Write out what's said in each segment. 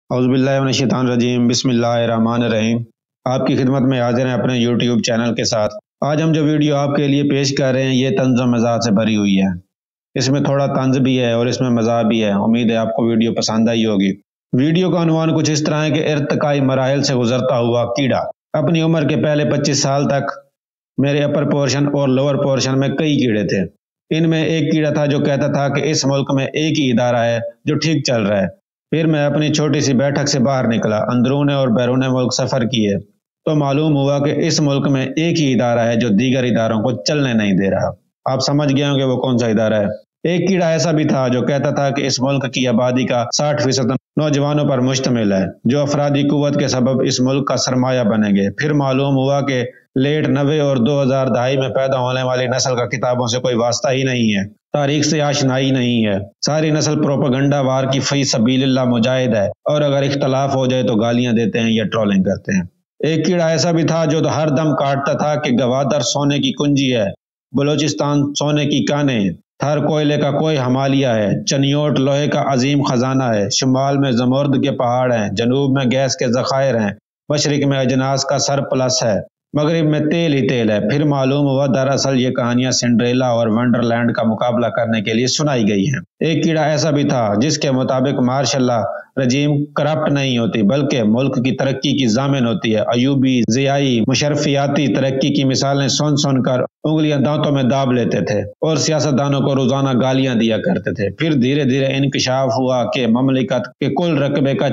اعوذ باللہ من الشیطان الرجیم، بسم اللہ الرحمن الرحیم۔ آپ کی خدمت میں حاضر ہیں اپنے یوٹیوب چینل کے ساتھ۔ آج ہم جو ویڈیو آپ کے لیے پیش کر رہے ہیں یہ طنز و مزاح سے بھری ہوئی ہے۔ اس میں تھوڑا طنز بھی ہے اور اس میں مزاح بھی ہے۔ امید ہے آپ کو ویڈیو پسند آئی ہوگی۔ ویڈیو کا عنوان کچھ اس طرح ہے کہ ارتقائی مراحل سے گزرتا ہوا کیڑا۔ اپنی عمر کے پہلے 25 سال تک میرے اپر پورشن اور لوور پورشن میں کئی کیڑے تھے۔ ان میں ایک کیڑا تھا جو کہتا تھا کہ اس ملک میں ایک ہی ادارہ ہے جو ٹھیک چل رہا ہے۔ پھر میں اپنی چھوٹی سی بیٹھک سے باہر نکلا، اندرون اور بیرون ملک سفر کیے تو معلوم ہوا کہ اس ملک میں ایک ہی ادارہ ہے جو دیگر اداروں کو چلنے نہیں دے رہا۔ آپ سمجھ گئے ہوں کہ وہ کون سا ادارہ ہے۔ ایک کیڑا ایسا بھی تھا جو کہتا تھا کہ اس ملک کی آبادی کا 60% نوجوانوں پر مشتمل ہے جو افرادی قوت کے سبب اس ملک کا سرمایہ بنیں گے۔ پھر معلوم ہوا کہ لیٹ 90 اور 2000 دہائی میں پیدا ہونے والی نسل کا کتابوں سے کوئی واسطہ ہی نہیں ہے، تاریخ سے آشنائی نہیں ہے۔ ساری نسل پروپیگنڈا وار کی فی سبیل اللہ مجاہد ہے، اور اگر اختلاف ہو جائے تو گالیاں دیتے ہیں یا ٹرولنگ کرتے ہیں۔ ایک کیڑا ایسا بھی تھا جو ہر دم کاٹتا تھا کہ گوادر سونے کی کنجی ہے، بلوچستان سونے کی کانیں، تھر کوئلے کا کوئی ہمالیہ ہے، چنیوٹ لوہے کا عظیم خزانہ ہے، شمال میں زمرد کے پہاڑ ہیں، جنوب میں گیس کے ذخائر ہیں، مشرق میں اجناس کا سرپلس ہے، مغرب میں تیل ہی تیل ہے۔ پھر معلوم ہوا دراصل یہ کہانیاں سنڈریلا اور ونڈرلینڈ کا مقابلہ کرنے کے لیے سنائی گئی ہیں۔ ایک کیڑا ایسا بھی تھا جس کے مطابق مارشل اللہ رجیم کرپٹ نہیں ہوتی بلکہ ملک کی ترقی کی ضامن ہوتی ہے۔ ایوبی، ضیائی، مشرفیاتی ترقی کی مثالیں سن سن کر انگلیاں دانتوں میں داب لیتے تھے اور سیاستدانوں کو روزانہ گالیاں دیا کرتے تھے۔ پھر دھیرے دھیرے انکشاف ہوا کہ مملکت کے کل رقبے کا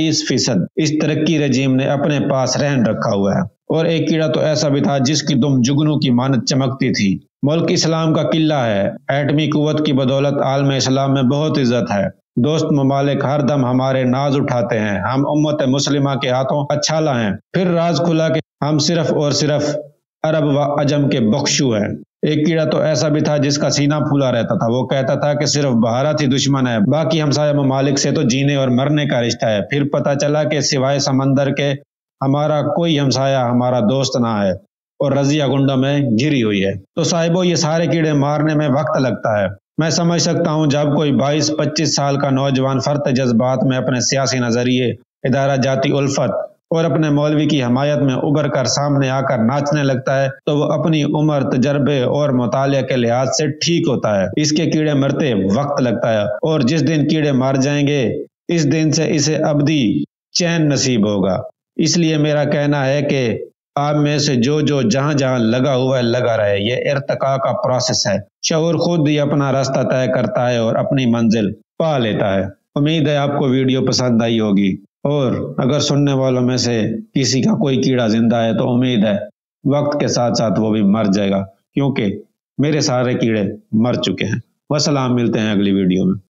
40% اس ترقی رجیم نے اپنے پاس رہن رکھا ہوا ہے۔ اور ایک کیڑا تو ایسا بھی تھا جس کی دم جگنوں کی مانند چمکتی تھی۔ ملک اسلام کا قلعہ ہے، ایٹمی قوت کی بدولت عالم اسلام میں بہت عزت ہے، دوست ممالک ہر دم ہمارے ناز اٹھاتے ہیں، ہم امت مسلمہ کے ہاتھوں اچھالا ہیں۔ پھر راز کھلا کہ ہم صرف اور صرف عرب و عجم کے بخشو ہیں۔ ایک کیڑا تو ایسا بھی تھا جس کا سینہ پھولا رہتا تھا، وہ کہتا تھا کہ صرف بھارت ہی دشمن ہے، باقی ہمسایہ ممالک سے تو جینے اور مرنے کا رشتہ ہے۔ پھر پتہ چلا کہ سوائے سمندر کے ہمارا کوئی ہمسایہ ہمارا دوست نہ ہے اور رضیہ گنڈوں میں گھری ہوئی ہے۔ تو صاحبو یہ سارے کیڑے مارنے میں وقت لگتا ہے۔ میں سمجھ سکتا ہوں جب کوئی 22-25 سال کا نوجوان فرط جذبات میں اپنے سیاسی نظریے، ادارہ جاتی الفت اور اپنے مولوی کی حمایت میں ابھر کر سامنے آ کر ناچنے لگتا ہے تو وہ اپنی عمر، تجربے اور مطالعہ کے لحاظ سے ٹھیک ہوتا ہے۔ اس کے کیڑے مرتے وقت لگتا ہے، اور جس دن کیڑے مر جائیں گے اس دن سے اسے ابدی چین نصیب ہوگا۔ اس لیے میرا کہنا ہے کہ آپ میں سے جو جہاں جہاں لگا ہوا ہے لگا رہے۔ یہ ارتقاء کا پروسیس ہے، شعور خود ہی اپنا راستہ طے کرتا ہے اور اپنی منزل پا لیتا ہے۔ امید ہے آپ کو ویڈیو پسند آئی ہوگی، اور اگر سننے والوں میں سے کسی کا کوئی کیڑا زندہ ہے تو امید ہے وقت کے ساتھ ساتھ وہ بھی مر جائے گا، کیونکہ میرے سارے کیڑے مر چکے ہیں۔ والسلام، ملتے ہیں اگلی ویڈیو میں۔